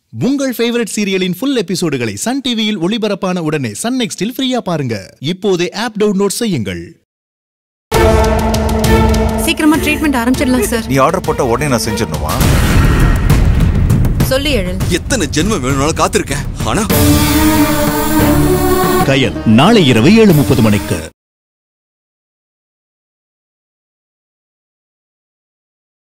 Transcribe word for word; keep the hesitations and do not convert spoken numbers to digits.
உங்கள் ஃபேவரட் சீரியலின் full எபிசோடுகளை சன் டிவியில் ஒளிபரப்பான உடனே சன் நெக்ஸ்டில் ஃப்ரீயா பாருங்க. இப்போதே ஆப் டவுன்லோட் செய்யுங்கள். சீக்கிரமா ட்ரீட்மென்ட் ஆரம்பிச்சிடலாம் சார். நீ ஆர்டர் போட்ட உடனே நான் செஞ்சிரணுமா? சொல்லி எழல். எத்தனை ஜென்மம் வேணும்னாலும் காத்திருக்கேன். ஆனா கயல் நாளை இரவு ஏழு முப்பது மணிக்கு.